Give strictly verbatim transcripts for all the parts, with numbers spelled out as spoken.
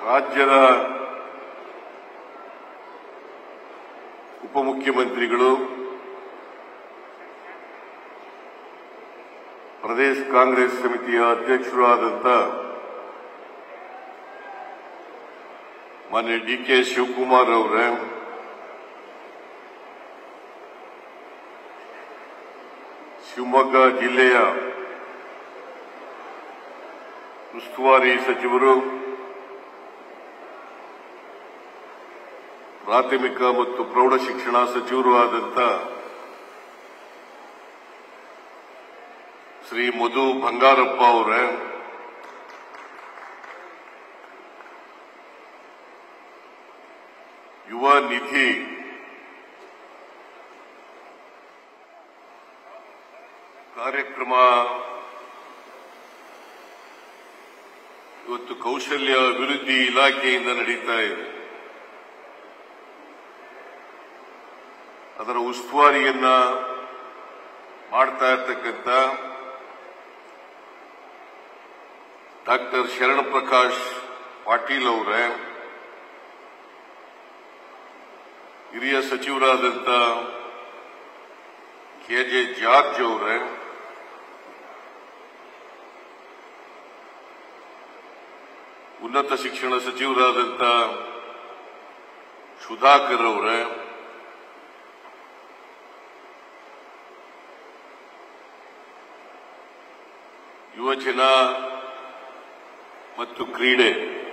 ರಾಜ್ಯದ ಉಪಮುಖ್ಯಮಂತ್ರಿಗಳು, ಪ್ರದೇಶ ಕಾಂಗ್ರೆಸ್ ಸಮಿತಿಯ ಅಧ್ಯಕ್ಷರು ಆದಂತ ಮಾನ್ಯ ಡಿ ಕೆ ಶಿವಕುಮಾರ್ ಅವರೇ, ಶಿವಮೊಗ್ಗ ಜಿಲ್ಲೆಯ ಉಸ್ತುವಾರಿ ಸಚಿವರು, ಪ್ರಾಥಮಿಕ ಮತ್ತು ಪ್ರೌಢಶಿಕ್ಷಣ ಸಚಿವರು ಆದಂತ ಶ್ರೀ ಮಧು ಬಂಗಾರಪ್ಪ ಅವರೇ, ಯುವ ನಿಧಿ ಕಾರ್ಯಕ್ರಮ ಇವತ್ತು ಕೌಶಲ್ಯ ಅಭಿವೃದ್ಧಿ ಇಲಾಖೆಯಿಂದ ನಡೀತಾ ಇದೆ. ಅದರ ಉಸ್ತುವಾರಿಯನ್ನ ಮಾಡ್ತಾ ಇರ್ತಕ್ಕಂಥ ಡಾಕ್ಟರ್ ಶರಣ ಪ್ರಕಾಶ್ ಪಾಟೀಲ್ ಅವರೇ, ಹಿರಿಯ ಸಚಿವರಾದಂಥ ಕೆ ಜೆ ಜಾರ್ಜ್ ಅವರೇ, ಉನ್ನತ ಶಿಕ್ಷಣ ಸಚಿವರಾದಂಥ ಸುಧಾಕರ್ ಅವರೇ, ಯುವಜನ ಮತ್ತು ಕ್ರೀಡೆ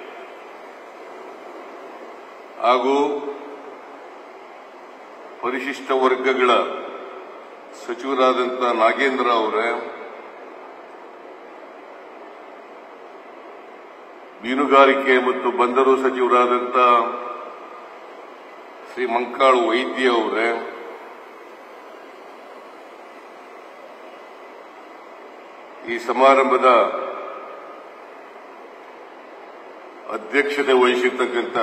ಹಾಗೂ ಪರಿಶಿಷ್ಟ ವರ್ಗಗಳ ಸಚಿವರಾದಂಥ ನಾಗೇಂದ್ರ ಅವರೇ, ಮೀನುಗಾರಿಕೆ ಮತ್ತು ಬಂದರು ಸಚಿವರಾದಂಥ ಶ್ರೀ ಮಂಕಾಳು ವೈದ್ಯ ಅವರೇ, ಈ ಸಮಾರಂಭದ ಅಧ್ಯಕ್ಷತೆ ವಹಿಸಿರ್ತಕ್ಕಂಥ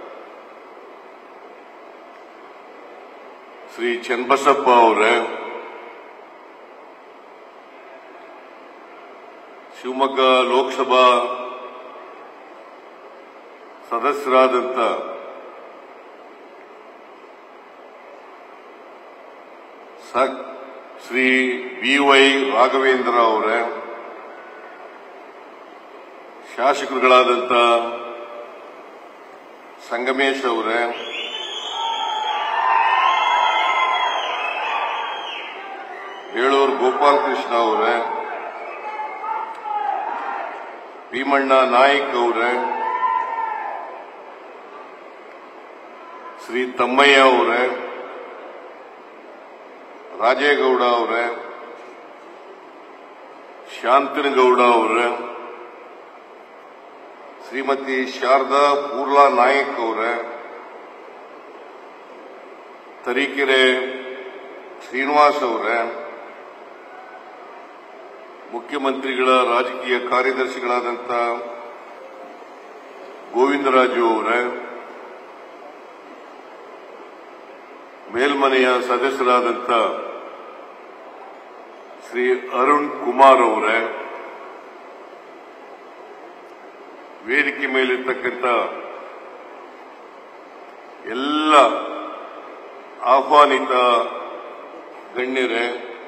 ಶ್ರೀ ಚನ್ನಬಸಪ್ಪ ಅವರೇ, ಶಿವಮೊಗ್ಗ ಲೋಕಸಭಾ ಸದಸ್ಯರಾದಂಥ ಶ್ರೀ ಬಿ ವೈ ರಾಘವೇಂದ್ರ ಅವರೇ, ಶಾಸಕರುಗಳಾದಂಥ ಸಂಗಮೇಶ್ ಅವರೇ, ಬೇಳೂರು ಗೋಪಾಲಕೃಷ್ಣ ಅವರೇ, ಭೀಮಣ್ಣ ನಾಯ್ಕ್ ಅವರೇ, ಶ್ರೀ ತಮ್ಮಯ್ಯ ಅವರೇ, ರಾಜೇಗೌಡ ಅವರೇ, ಶಾಂತನಗೌಡ ಅವರೇ, ಶ್ರೀಮತಿ ಶಾರದಾ ಪೂರ್ಲಾ ನಾಯಕ್ ಅವರೇ, ತರೀಕೆರೆ ಶ್ರೀನಿವಾಸ್ ಅವರೇ, ಮುಖ್ಯಮಂತ್ರಿಗಳ ರಾಜಕೀಯ ಕಾರ್ಯದರ್ಶಿಗಳಾದಂಥ ಗೋವಿಂದರಾಜು ಅವರೇ, ಮೇಲ್ಮನೆಯ ಸದಸ್ಯರಾದಂಥ ಶ್ರೀ ಅರುಣ್ ಕುಮಾರ್ ಅವರೇ, ವೇದಿಕೆ ಮೇಲಿರ್ತಕ್ಕಂಥ ಎಲ್ಲ ಆಹ್ವಾನಿತ ಗಣ್ಯರೇ,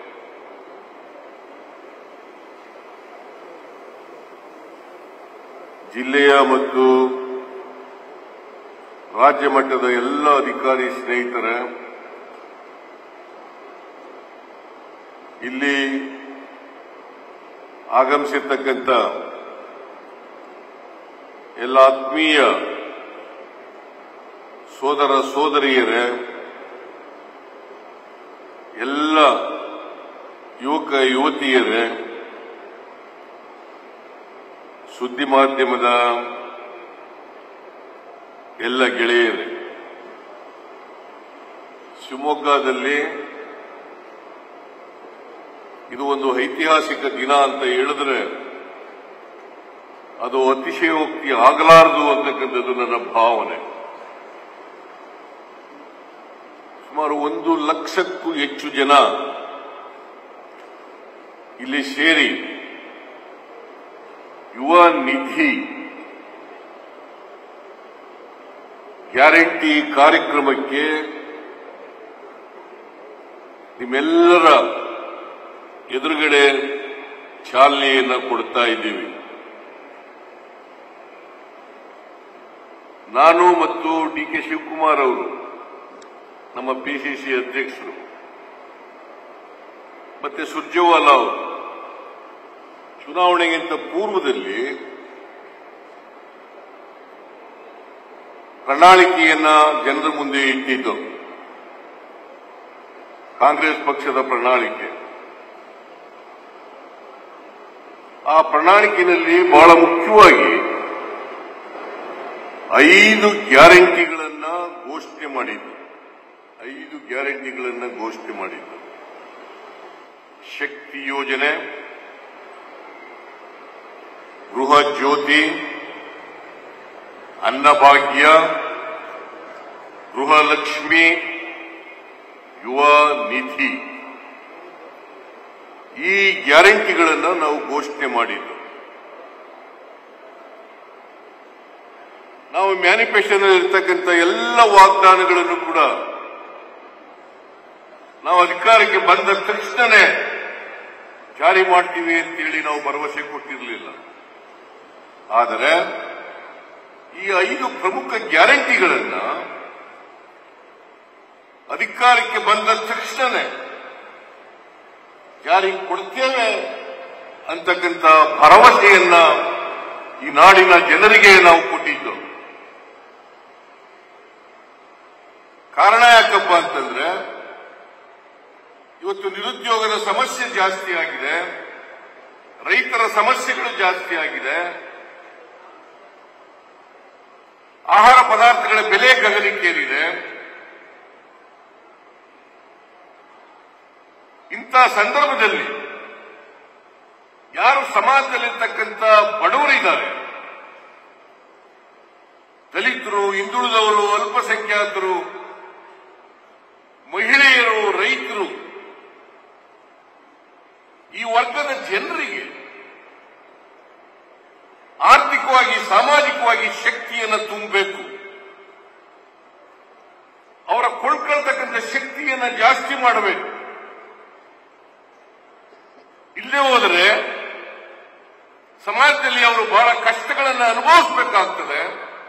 ಜಿಲ್ಲೆಯ ಮತ್ತು ರಾಜ್ಯ ಮಟ್ಟದ ಎಲ್ಲ ಅಧಿಕಾರಿ ಸ್ನೇಹಿತರೇ, ಇಲ್ಲಿ ಆಗಮಿಸಿರ್ತಕ್ಕಂಥ ಎಲ್ಲ ಆತ್ಮೀಯ ಸೋದರ ಸೋದರಿಯರೇ, ಎಲ್ಲ ಯುವಕ ಯುವತಿಯರೇ, ಸುದ್ದಿ ಮಾಧ್ಯಮದ ಎಲ್ಲ ಗೆಳೆಯರೇ, ಶಿವಮೊಗ್ಗದಲ್ಲಿ ಇದು ಒಂದು ಐತಿಹಾಸಿಕ ದಿನ ಅಂತ ಹೇಳಿದ್ರೆ ಅದು ಅತಿಶಯೋಕ್ತಿ ಆಗಲಾರದು ಅಂತಕ್ಕಂಥದ್ದು ನನ್ನ ಭಾವನೆ. ಸುಮಾರು ಒಂದು ಲಕ್ಷಕ್ಕೂ ಹೆಚ್ಚು ಜನ ಇಲ್ಲಿ ಸೇರಿ ಯುವ ನಿಧಿ ಗ್ಯಾರಂಟಿ ಕಾರ್ಯಕ್ರಮಕ್ಕೆ ನಿಮ್ಮೆಲ್ಲರ ಎದುರುಗಡೆ ಚಾಲನೆಯನ್ನು ಕೊಡ್ತಾ ಇದ್ದೀವಿ. ನಾನು ಮತ್ತು ಡಿ ಕೆ ಶಿವಕುಮಾರ್ ಅವರು, ನಮ್ಮ ಪಿಸಿಸಿ ಅಧ್ಯಕ್ಷರು, ಮತ್ತೆ ಸುರ್ಜೇವಾಲಾ ಅವರು ಚುನಾವಣೆಗಿಂತ ಪೂರ್ವದಲ್ಲಿ ಪ್ರಣಾಳಿಕೆಯನ್ನ ಜನರ ಮುಂದೆ ಇಟ್ಟಿದ್ದು. ಕಾಂಗ್ರೆಸ್ ಪಕ್ಷದ ಪ್ರಣಾಳಿಕೆ. ಆ ಪ್ರಣಾಳಿಕೆಯಲ್ಲಿ ಬಹಳ ಮುಖ್ಯವಾಗಿ ಐದು ಗ್ಯಾರಂಟಿಗಳನ್ನ ಘೋಷಣೆ ಮಾಡಿದ್ದು. ಐದು ಗ್ಯಾರಂಟಿಗಳನ್ನ ಘೋಷಣೆ ಮಾಡಿದ್ದು. ಶಕ್ತಿ ಯೋಜನೆ, ಗೃಹ ಜ್ಯೋತಿ, ಅನ್ನಭಾಗ್ಯ, ಗೃಹಲಕ್ಷ್ಮಿ, ಯುವ ನಿಧಿ, ಈ ಗ್ಯಾರಂಟಿಗಳನ್ನು ನಾವು ಘೋಷಣೆ ಮಾಡಿದ್ದು. ನಾವು ಮ್ಯಾನಿಫೆಸ್ಟೋನಲ್ಲಿ ಇರ್ತಕ್ಕಂಥ ಎಲ್ಲ ವಾಗ್ದಾನಗಳನ್ನು ಕೂಡ ನಾವು ಅಧಿಕಾರಕ್ಕೆ ಬಂದ ತಕ್ಷಣನೇ ಜಾರಿ ಮಾಡ್ತೀವಿ ಅಂತೇಳಿ ನಾವು ಭರವಸೆ ಕೊಟ್ಟಿರಲಿಲ್ಲ. ಆದರೆ ಈ ಐದು ಪ್ರಮುಖ ಗ್ಯಾರಂಟಿಗಳನ್ನ ಅಧಿಕಾರಕ್ಕೆ ಬಂದ ತಕ್ಷಣನೇ ಜಾರಿ ಕೊಡ್ತೇವೆ ಅಂತಕ್ಕಂಥ ಭರವಸೆಯನ್ನ ಈ ನಾಡಿನ ಜನರಿಗೆ ನಾವು ಕೊಟ್ಟಿದ್ದು. ಕಾರಣ ಯಾಕಪ್ಪ ಅಂತಂದ್ರೆ, ಇವತ್ತು ನಿರುದ್ಯೋಗದ ಸಮಸ್ಯೆ ಜಾಸ್ತಿ ಆಗಿದೆ, ರೈತರ ಸಮಸ್ಯೆಗಳು ಜಾಸ್ತಿ ಆಗಿದೆ, ಆಹಾರ ಪದಾರ್ಥಗಳ ಬೆಲೆ ಗಗನಕ್ಕೇರಿದೆ. ಇಂಥ ಸಂದರ್ಭದಲ್ಲಿ ಯಾರು ಸಮಾಜದಲ್ಲಿರ್ತಕ್ಕಂಥ ಬಡವರಿದ್ದಾರೆ, ದಲಿತರು, ಹಿಂದುಳಿದವರು, ಅಲ್ಪಸಂಖ್ಯಾತರು, ಮಹಿಳೆಯರು, ರೈತರು, ಈ ವರ್ಗದ ಜನರಿಗೆ ಆರ್ಥಿಕವಾಗಿ, ಸಾಮಾಜಿಕವಾಗಿ ಶಕ್ತಿಯನ್ನು ತುಂಬಬೇಕು. ಅವರ ಕೊಳ್ಳತಕ್ಕಂಥ ಶಕ್ತಿಯನ್ನು ಜಾಸ್ತಿ ಮಾಡಬೇಕು. ಇಲ್ಲೇ ಹೋದರೆ ಸಮಾಜದಲ್ಲಿ ಅವರು ಬಹಳ ಕಷ್ಟಗಳನ್ನು ಅನುಭವಿಸಬೇಕಾಗ್ತದೆ.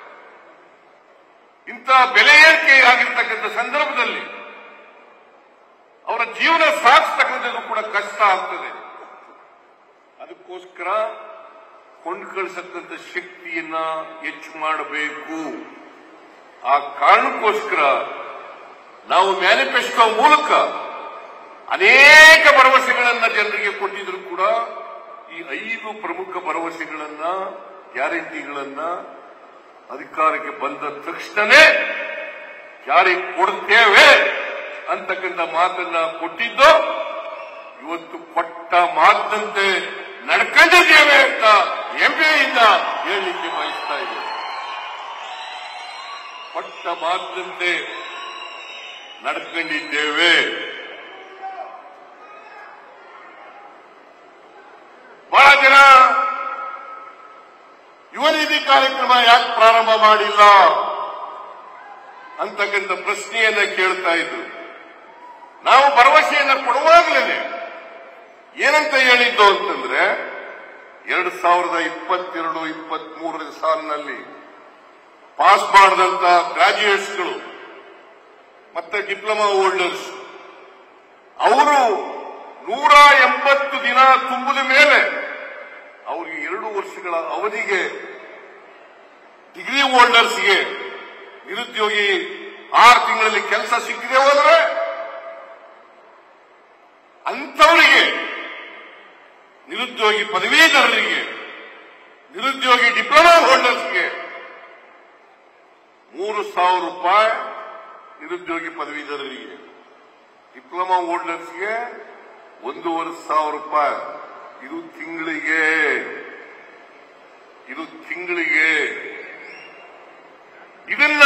ಇಂಥ ಬೆಲೆ ಏರಿಕೆ ಆಗಿರ್ತಕ್ಕಂಥ ಸಂದರ್ಭದಲ್ಲಿ ಅವರ ಜೀವನ ಸಾಗಿಸ್ತಕ್ಕಂಥದ್ದು ಕೂಡ ಕಷ್ಟ ಆಗ್ತದೆ. ಅದಕ್ಕೋಸ್ಕರ ಕೊಂಡ್ಕಳಿಸತಕ್ಕಂಥ ಶಕ್ತಿಯನ್ನ ಹೆಚ್ಚು ಮಾಡಬೇಕು. ಆ ಕಾರಣಕ್ಕೋಸ್ಕರ ನಾವು ಮ್ಯಾನಿಫೆಸ್ಟೋ ಮೂಲಕ ಅನೇಕ ಭರವಸೆಗಳನ್ನ ಜನರಿಗೆ ಕೊಟ್ಟಿದ್ರು ಕೂಡ ಈ ಐದು ಪ್ರಮುಖ ಭರವಸೆಗಳನ್ನ, ಗ್ಯಾರಂಟಿಗಳನ್ನ ಅಧಿಕಾರಕ್ಕೆ ಬಂದ ತಕ್ಷಣನೇ ಜಾರಿ ಕೊಡ್ತೇವೆ ಅಂತಕ್ಕಂಥ ಮಾತನ್ನ ಕೊಟ್ಟಿದ್ದು. ಇವತ್ತು ಕೊಟ್ಟ ಮಾತಂತೆ ನಡ್ಕೊಂಡಿದ್ದೇವೆ ಅಂತ ಹೆಮ್ಮೆಯಿಂದ ಹೇಳಲಿಕ್ಕೆ ಬಯಸ್ತಾ ಇದ್ದೇವೆ. ಕೊಟ್ಟ ಮಾತಂತೆ ನಡ್ಕೊಂಡಿದ್ದೇವೆ. ಬಹಳ ಜನ ಯುವ ನಿಧಿ ಕಾರ್ಯಕ್ರಮ ಯಾಕೆ ಪ್ರಾರಂಭ ಮಾಡಿಲ್ಲ ಅಂತಕ್ಕಂಥ ಪ್ರಶ್ನೆಯನ್ನ ಕೇಳ್ತಾ ಇದ್ರು. ನಾವು ಭರವಸೆಯನ್ನ ಕೊಡುವಾಗಲೇ ಏನಂತ ಹೇಳಿದ್ದು ಅಂತಂದ್ರೆ, ಎರಡು ಸಾವಿರದ ಇಪ್ಪತ್ತೆರಡು ಇಪ್ಪತ್ತ್ ಮೂರರ ಸಾಲಿನಲ್ಲಿ ಪಾಸ್ ಮಾಡಿದಂತ ಗ್ರಾಜ್ಯುಯೇಟ್ಸ್ಗಳು ಮತ್ತೆ ಡಿಪ್ಲೊಮಾ ಹೋಲ್ಡರ್ಸ್ ಅವರು ನೂರ ಎಂಬತ್ತು ದಿನ ತುಂಬಿದ ಮೇಲೆ ಅವರಿಗೆ ಎರಡು ವರ್ಷಗಳ ಅವಧಿಗೆ ಡಿಗ್ರಿ ಹೋಲ್ಡರ್ಸ್ಗೆ ನಿರುದ್ಯೋಗಿ ಆರು ತಿಂಗಳಲ್ಲಿ ಕೆಲಸ ಸಿಕ್ಕಿದೆ ಹೋದ್ರೆ ಅಂಥವರಿಗೆ, ನಿರುದ್ಯೋಗಿ ಪದವೀಧರರಿಗೆ, ನಿರುದ್ಯೋಗಿ ಡಿಪ್ಲೊಮಾ ಹೋಲ್ಡರ್ಸ್ಗೆ ಮೂರು ಸಾವಿರ ರೂಪಾಯಿ, ನಿರುದ್ಯೋಗಿ ಪದವೀಧರರಿಗೆ, ಡಿಪ್ಲೊಮಾ ಹೋಲ್ಡರ್ಸ್ಗೆ ಒಂದೂವರೆ ಸಾವಿರ ರೂಪಾಯಿ. ಇದು ತಿಂಗಳಿಗೆ, ಇದು ತಿಂಗಳಿಗೆ. ಇದನ್ನ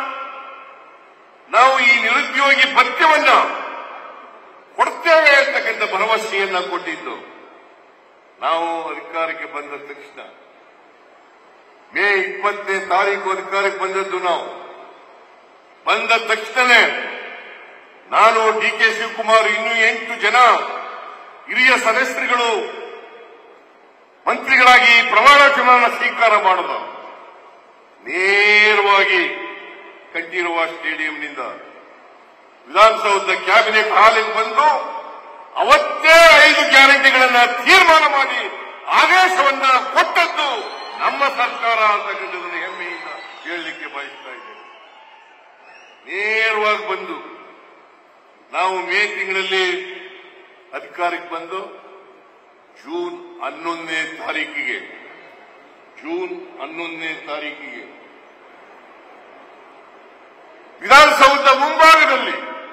ನಾವು ಈ ನಿರುದ್ಯೋಗಿ ಭತ್ಯವನ್ನ ಕೊಡ್ತೇವೆ ಅಂತಕ್ಕಂಥ ಭರವಸೆಯನ್ನ ಕೊಟ್ಟಿದ್ದು. ನಾವು ಅಧಿಕಾರಕ್ಕೆ ಬಂದ ತಕ್ಷಣ ಮೇ ಇಪ್ಪತ್ತನೇ ತಾರೀಕು ಅಧಿಕಾರಕ್ಕೆ ಬಂದದ್ದು ನಾವು. ಬಂದ ತಕ್ಷಣವೇ ನಾನು ಡಿ ಕೆ ಶಿವಕುಮಾರ್ ಇನ್ನೂ ಎಂಟು ಜನ ಹಿರಿಯ ಸದಸ್ಯರುಗಳು ಮಂತ್ರಿಗಳಾಗಿ ಪ್ರಮಾಣ ವಚನ ಸ್ವೀಕಾರ ಮಾಡಿದ ನೇರವಾಗಿ ಕಂಠೀರವ ಸ್ಟೇಡಿಯಂನಿಂದ ವಿಧಾನಸೌಧದ ಕ್ಯಾಬಿನೆಟ್ ಹಾಲಿಗೆ ಬಂದು ಅವತ್ತೇ ಐದು ಗ್ಯಾರಂಟಿಗಳನ್ನ ತೀರ್ಮಾನ ಮಾಡಿ ಆದೇಶವನ್ನ ಕೊಟ್ಟದ್ದು ನಮ್ಮ ಸರ್ಕಾರ ಅಂತಕ್ಕಂಥದ್ದನ್ನು ಹೆಮ್ಮೆಯಿಂದ ಹೇಳಲಿಕ್ಕೆ ಬಯಸ್ತಾ ಇದ್ದೇವೆ. ನೇರವಾಗಿ ಬಂದು ನಾವು ಮೇ ತಿಂಗಳಲ್ಲಿ ಅಧಿಕಾರಕ್ಕೆ ಬಂದು ಜೂನ್ ಹನ್ನೊಂದನೇ ತಾರೀಕಿಗೆ ಜೂನ್ ಹನ್ನೊಂದನೇ ತಾರೀಕಿಗೆ ವಿಧಾನಸೌಧದ ಮುಂಭಾಗದಲ್ಲಿ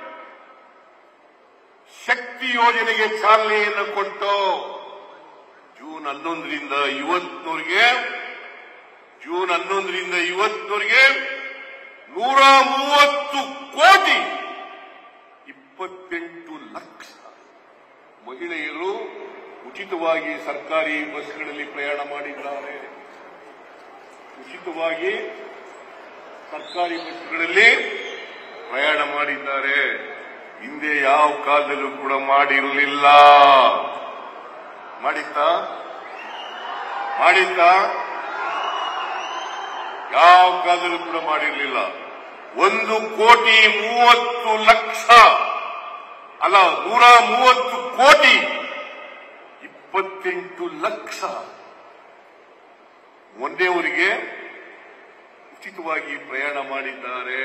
ಶಕ್ತಿ ಯೋಜನೆಗೆ ಚಾಲನೆಯನ್ನು ಕೊಟ್ಟು ಜೂನ್ ಹನ್ನೊಂದರಿಂದ ಇವತ್ತಿನವರೆಗೆ ಜೂನ್ ಹನ್ನೊಂದರಿಂದ ಇವತ್ತಿನವರೆಗೆ ನೂರ ಮೂವತ್ತು ಕೋಟಿ ಇಪ್ಪತ್ತೆಂಟು ಲಕ್ಷ ಮಹಿಳೆಯರು ಉಚಿತವಾಗಿ ಸರ್ಕಾರಿ ಬಸ್ಗಳಲ್ಲಿ ಪ್ರಯಾಣ ಮಾಡಿದ್ದಾರೆ. ಉಚಿತವಾಗಿ ಸರ್ಕಾರಿ ಬಸ್ಗಳಲ್ಲಿ ಪ್ರಯಾಣ ಮಾಡಿದ್ದಾರೆ. ಹಿಂದೆ ಯಾವ ಕಾಲದಲ್ಲೂ ಕೂಡ ಮಾಡಿರಲಿಲ್ಲ. ಮಾಡಿತ್ತಾ ಮಾಡಿತ್ತಾ ಯಾವ ಕಾಲದಲ್ಲೂ ಕೂಡ ಮಾಡಿರಲಿಲ್ಲ. ಒಂದು ಕೋಟಿ ಮೂವತ್ತು ಲಕ್ಷ ಅಲ್ಲ ನೂರ ಮೂವತ್ತು ಕೋಟಿ ಇಪ್ಪತ್ತೆಂಟು ಲಕ್ಷ ಒಂದೇವರಿಗೆ ಉಚಿತವಾಗಿ ಪ್ರಯಾಣ ಮಾಡಿದ್ದಾರೆ.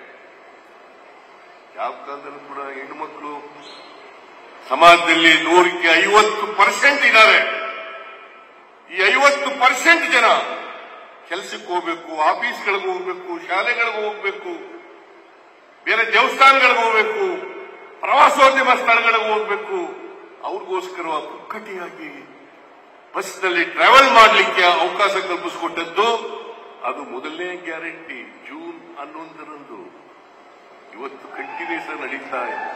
ಯಾವ ಕಾಲದಲ್ಲೂ ಕೂಡ ಹೆಣ್ಣುಮಕ್ಕಳು ಸಮಾಜದಲ್ಲಿ ನೂರಕ್ಕೆ ಐವತ್ತು ಪರ್ಸೆಂಟ್ ಇದ್ದಾರೆ. ಈ ಐವತ್ತು ಪರ್ಸೆಂಟ್ ಜನ ಕೆಲಸಕ್ಕೆ ಹೋಗ್ಬೇಕು, ಆಫೀಸ್ಗಳಿಗೆ ಹೋಗ್ಬೇಕು, ಶಾಲೆಗಳಿಗೆ ಹೋಗ್ಬೇಕು, ಬೇರೆ ದೇವಸ್ಥಾನಗಳಿಗೆ ಹೋಗ್ಬೇಕು, ಪ್ರವಾಸೋದ್ಯಮ ಸ್ಥಳಗಳಿಗೆ ಹೋಗ್ಬೇಕು. ಅವ್ರಿಗೋಸ್ಕರ ಪುಕ್ಕಟಿಯಾಗಿ ಬಸ್ನಲ್ಲಿ ಟ್ರಾವೆಲ್ ಮಾಡಲಿಕ್ಕೆ ಅವಕಾಶ ಕಲ್ಪಿಸಿಕೊಟ್ಟದ್ದು ಅದು ಮೊದಲನೇ ಗ್ಯಾರಂಟಿ ಜೂನ್ ಹನ್ನೊಂದರಂದು. ಇವತ್ತು ಕಂಟಿನ್ಯೂಸ್ ನಡೀತಾ ಇದೆ.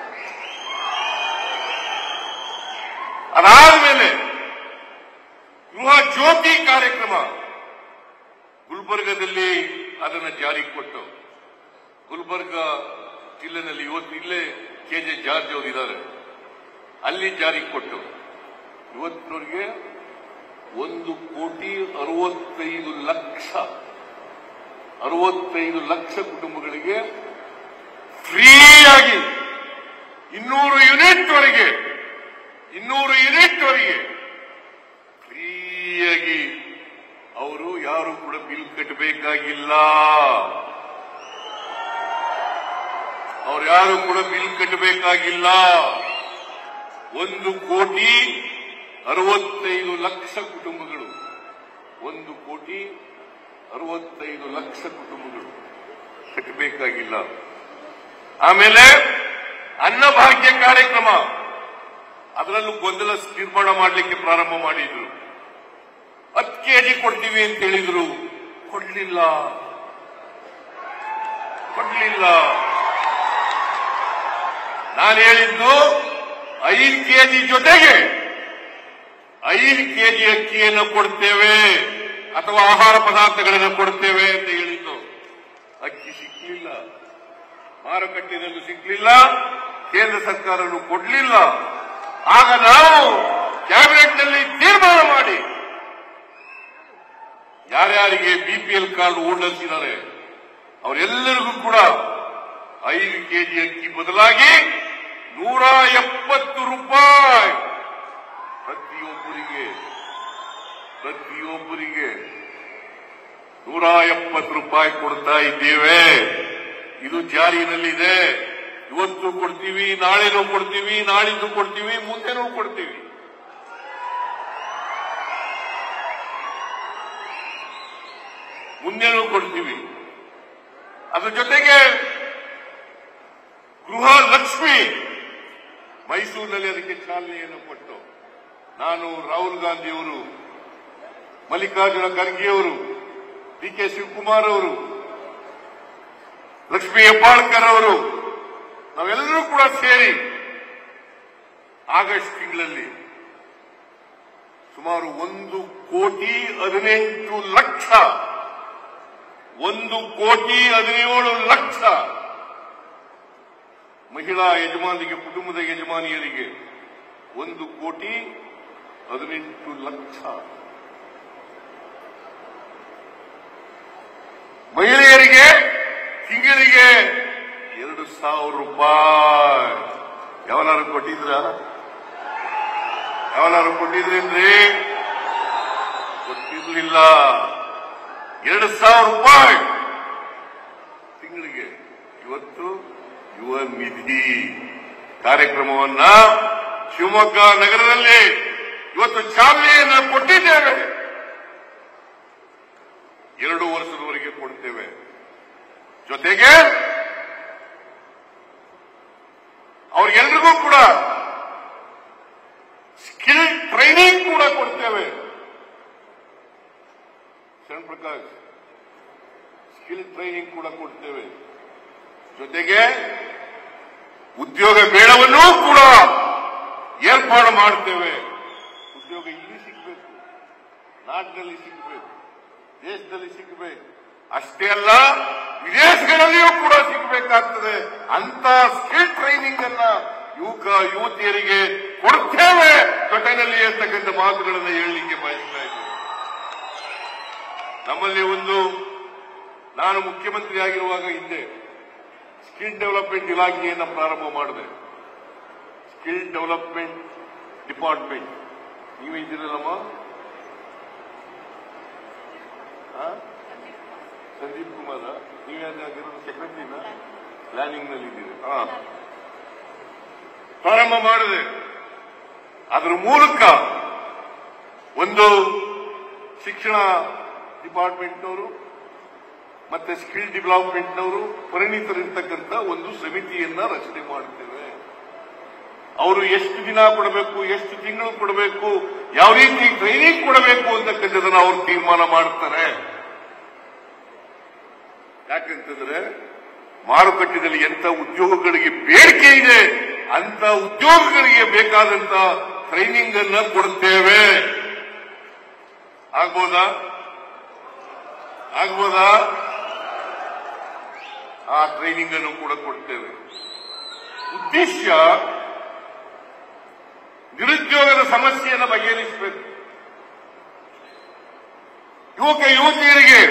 ಅದಾದ್ಮೇಲೆ ಗೃಹ ಜ್ಯೋತಿ ಕಾರ್ಯಕ್ರಮ ಗುಲ್ಬರ್ಗದಲ್ಲಿ ಅದನ್ನು ಜಾರಿಗೆ ಕೊಟ್ಟು ಗುಲ್ಬರ್ಗ ಜಿಲ್ಲೆನಲ್ಲಿ ಇವತ್ತು ಇಲ್ಲೇ ಕೆ ಜೆ ಜಾರ್ಜ್ ಅವರಿದ್ದಾರೆ, ಅಲ್ಲಿ ಜಾರಿಗೆ ಕೊಟ್ಟು ಇವತ್ತಿನವರೆಗೆ ಒಂದು ಕೋಟಿ ಅರವತ್ತೈದು ಲಕ್ಷ ಅರವತ್ತೈದು ಲಕ್ಷ ಕುಟುಂಬಗಳಿಗೆ ಫ್ರೀಯಾಗಿ ಇನ್ನೂರು ಯೂನಿಟ್ ವರೆಗೆ ಇನ್ನೂರು ಯೂನಿಟ್ ವರೆಗೆ ಫ್ರೀಯಾಗಿ ಅವರು ಯಾರು ಕೂಡ ಬಿಲ್ ಕಟ್ಟಬೇಕಾಗಿಲ್ಲ. ಅವ್ರು ಯಾರು ಕೂಡ ಬಿಲ್ ಕಟ್ಟಬೇಕಾಗಿಲ್ಲ. ಒಂದು ಕೋಟಿ ಅರವತ್ತೈದು ಲಕ್ಷ ಕುಟುಂಬಗಳು ಒಂದು ಕೋಟಿ ಅರವತ್ತೈದು ಲಕ್ಷ ಕುಟುಂಬಗಳು ಕಟ್ಟಬೇಕಾಗಿಲ್ಲ. ಆಮೇಲೆ ಅನ್ನಭಾಗ್ಯ ಕಾರ್ಯಕ್ರಮ ಅದರಲ್ಲೂ ಗೊಂದಲ ನಿರ್ಮಾಣ ಮಾಡಲಿಕ್ಕೆ ಪ್ರಾರಂಭ ಮಾಡಿದ್ರು. ಹತ್ತು ಕೆಜಿ ಕೊಡ್ತೀವಿ ಅಂತ ಹೇಳಿದ್ರು, ಕೊಡ್ಲಿಲ್ಲ ಕೊಡ್ಲಿಲ್ಲ ನಾನು ಹೇಳಿದ್ದು ಐದು ಕೆಜಿ ಜೊತೆಗೆ ಐದು ಕೆಜಿ ಅಕ್ಕಿಯನ್ನು ಕೊಡ್ತೇವೆ ಅಥವಾ ಆಹಾರ ಪದಾರ್ಥಗಳನ್ನು ಕೊಡ್ತೇವೆ ಅಂತ ಹೇಳಿದ್ದು. ಅಕ್ಕಿ ಸಿಕ್ಕಲಿಲ್ಲ, ಮಾರುಕಟ್ಟೆಯಲ್ಲೂ ಸಿಕ್ಕಲಿಲ್ಲ, ಕೇಂದ್ರ ಸರ್ಕಾರನೂ ಕೊಡಲಿಲ್ಲ. ಆಗ ನಾವು ಕ್ಯಾಬಿನೆಟ್ನಲ್ಲಿ ತೀರ್ಮಾನ ಮಾಡಿ ಯಾರ್ಯಾರಿಗೆ ಬಿಪಿಎಲ್ ಕಾರ್ಡ್ ಓಡಿಸಿದ್ದಾರೆ ಅವರೆಲ್ಲರಿಗೂ ಕೂಡ ಐದು ಕೆಜಿ ಅಕ್ಕಿ ಬದಲಾಗಿ ನೂರ ಎಪ್ಪತ್ತು ರೂಪಾಯಿ ಪ್ರತಿಯೊಬ್ಬರಿಗೆ ಪ್ರತಿಯೊಬ್ಬರಿಗೆ ನೂರ ಎಪ್ಪತ್ತು ರೂಪಾಯಿ ಕೊಡ್ತಾ ಇದ್ದೇವೆ. ಇದು ಜಾರಿನಲ್ಲಿದೆ. ಇವತ್ತು ಕೊಡ್ತೀವಿ, ನಾಳೆನೂ ಕೊಡ್ತೀವಿ, ನಾಳಿದ್ದು ಕೊಡ್ತೀವಿ, ಮುಂದೆನೂ ಕೊಡ್ತೀವಿ. ಮುಂದೆನೂ ಕೊಡ್ತೀವಿ. ಅದ್ರ ಜೊತೆಗೆ ಗೃಹ ಲಕ್ಷ್ಮಿ ಮೈಸೂರಿನಲ್ಲಿ ಅದಕ್ಕೆ ಚಾಲನೆಯನ್ನು ಕೊಟ್ಟು ನಾನು, ರಾಹುಲ್ ಗಾಂಧಿಯವರು, ಮಲ್ಲಿಕಾರ್ಜುನ ಖರ್ಗೆಯವರು, ಡಿ ಕೆ ಶಿವಕುಮಾರ್ ಅವರು, ಲಕ್ಷ್ಮೀ ಹೆಬ್ಬಾಳ್ಕರ್ ಅವರು ನಾವೆಲ್ಲರೂ ಕೂಡ ಸೇರಿ ಆಗಸ್ಟ್ ತಿಂಗಳಲ್ಲಿ ಸುಮಾರು ಒಂದು ಕೋಟಿ ಹದಿನೆಂಟು ಲಕ್ಷ ಒಂದು ಕೋಟಿ ಹದಿನೇಳು ಲಕ್ಷ ಮಹಿಳಾ ಯಜಮಾನಿಗೆ, ಕುಟುಂಬದ ಯಜಮಾನಿಯರಿಗೆ ಒಂದು ಕೋಟಿ ಹದಿನೆಂಟು ಲಕ್ಷ, ಮಹಿಳೆಯರಿಗೆ ತಿಂಗಳಿಗೆ ಎರಡು ಸಾವಿರ ರೂಪಾಯಿ. ಯಾವನಾರು ಕೊಟ್ಟಿದ್ರ? ಯಾವನಾರು ಕೊಟ್ಟಿದ್ರೇನ್ರಿ? ಕೊಟ್ಟಿರ್ಲಿಲ್ಲ. ಎರಡು ಸಾವಿರ ರೂಪಾಯಿ ತಿಂಗಳಿಗೆ. ಇವತ್ತು ಯುವ ನಿಧಿ ಕಾರ್ಯಕ್ರಮವನ್ನ ಶಿವಮೊಗ್ಗ ನಗರದಲ್ಲಿ ಇವತ್ತು ಚಾಲನೆಯನ್ನು ಕೊಟ್ಟಿದ್ದೇವೆ. ಎರಡು ವರ್ಷದವರೆಗೆ ಕೊಡ್ತೇವೆ. ಜೊತೆಗೆ ಅವ್ರಿಗೆಲ್ರಿಗೂ ಕೂಡ ಸ್ಕಿಲ್ ಟ್ರೈನಿಂಗ್ ಕೂಡ ಕೊಡ್ತೇವೆ. ಶರಣ್ ಪ್ರಕಾಶ್, ಸ್ಕಿಲ್ ಟ್ರೈನಿಂಗ್ ಕೂಡ ಕೊಡ್ತೇವೆ. ಜೊತೆಗೆ ಉದ್ಯೋಗ ಮೇಳವನ್ನೂ ಕೂಡ ಏರ್ಪಾಡು ಮಾಡ್ತೇವೆ. ಉದ್ಯೋಗ ಇಲ್ಲಿ ಸಿಗಬೇಕು, ನಾಡಿನಲ್ಲಿ ಸಿಗಬೇಕು, ದೇಶದಲ್ಲಿ ಸಿಗಬೇಕು. ಅಷ್ಟೇ ಅಲ್ಲ, ವಿದೇಶಗಳಲ್ಲಿಯೂ ಕೂಡ ಸಿಗಬೇಕಾಗ್ತದೆ. ಅಂತ ಸ್ಕಿಲ್ ಟ್ರೈನಿಂಗ್ ಅನ್ನ ಯುವಕ ಯುವತಿಯರಿಗೆ ಕೊಡ್ತೇವೆ ಜೊತೆಯಲ್ಲಿ ಅಂತಕ್ಕಂಥ ಮಾತುಗಳನ್ನು ಹೇಳಲಿಕ್ಕೆ ಬಯಸ್ತಾ ಇದ್ದೇನೆ. ನಮ್ಮಲ್ಲಿ ಒಂದು, ನಾನು ಮುಖ್ಯಮಂತ್ರಿ ಆಗಿರುವಾಗ ಹಿಂದೆ ಸ್ಕಿಲ್ ಡೆವಲಪ್ಮೆಂಟ್ ಇಲಾಖೆಯನ್ನು ಪ್ರಾರಂಭ ಮಾಡಿದೆ. Skill development department. ನೀವು ಇದ್ದೀರಲ್ಲಮ್ಮ? ಸಂದೀಪ್ ಕುಮಾರ, ನೀವೇನಾಗಿರೋದು ಸೆಕ್ರೆಟರಿನ? ಪ್ಲಾನಿಂಗ್ ನಲ್ಲಿ ಇದ್ದೀರಿ. ಹಾ, ಪ್ರಾರಂಭ ಮಾಡಿದೆ. ಅದರ ಮೂಲಕ ಒಂದು ಶಿಕ್ಷಣ ಡಿಪಾರ್ಟ್ಮೆಂಟ್ನವರು ಮತ್ತೆ ಸ್ಕಿಲ್ ಡೆವಲಪ್ಮೆಂಟ್ನವರು ಪರಿಣಿತರಿರ್ತಕ್ಕಂಥ ಒಂದು ಸಮಿತಿಯನ್ನ ರಚನೆ ಮಾಡುತ್ತೇವೆ. ಅವರು ಎಷ್ಟು ದಿನ ಕೊಡಬೇಕು, ಎಷ್ಟು ತಿಂಗಳು ಕೊಡಬೇಕು, ಯಾವ ರೀತಿ ಟ್ರೈನಿಂಗ್ ಕೊಡಬೇಕು ಅಂತಕ್ಕಂಥದನ್ನ ಅವರು ತೀರ್ಮಾನ ಮಾಡ್ತಾರೆ. ಯಾಕಂತಂದ್ರೆ ಮಾರುಕಟ್ಟೆಯಲ್ಲಿ ಎಂತ ಉದ್ಯೋಗಗಳಿಗೆ ಬೇಡಿಕೆ ಇದೆ ಅಂತ ಉದ್ಯೋಗಗಳಿಗೆ ಬೇಕಾದಂತ ಟ್ರೈನಿಂಗ್ ಅನ್ನ ಕೊಡ್ತೇವೆ. ಆಗ್ಬೋದಾ? ಆಗ್ಬೋದಾ? ಆ ಟ್ರೈನಿಂಗ್ ಅನ್ನು ಕೂಡ ಕೊಡ್ತೇವೆ. ಉದ್ದೇಶ ನಿರುದ್ಯೋಗದ ಸಮಸ್ಯೆಯನ್ನು ಬಗೆಹರಿಸಬೇಕು. ಯುವಕ ಯುವತಿಯರಿಗೆ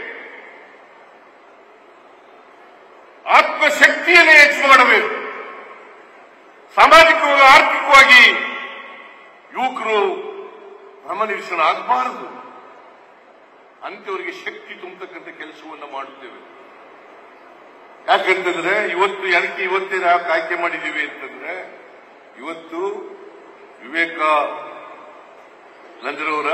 ಆತ್ಮಶಕ್ತಿಯನ್ನು ಹೆಚ್ಚು ಮಾಡಬೇಕು. ಸಾಮಾಜಿಕವಾಗಿ ಆರ್ಥಿಕವಾಗಿ ಯುವಕರು ಗಮನಿಸನಾಗಬಾರದು. ಅಂತವರಿಗೆ ಶಕ್ತಿ ತುಂಬತಕ್ಕಂಥ ಕೆಲಸವನ್ನು ಮಾಡುತ್ತೇವೆ. ಯಾಕಂತಂದ್ರೆ ಇವತ್ತು ಯಾಕೆ ಇವತ್ತೇ ನಾವು ಆಯ್ಕೆ ಮಾಡಿದ್ದೀವಿ ಅಂತಂದ್ರೆ, ಇವತ್ತು ವಿವೇಕಾನಂದರವರ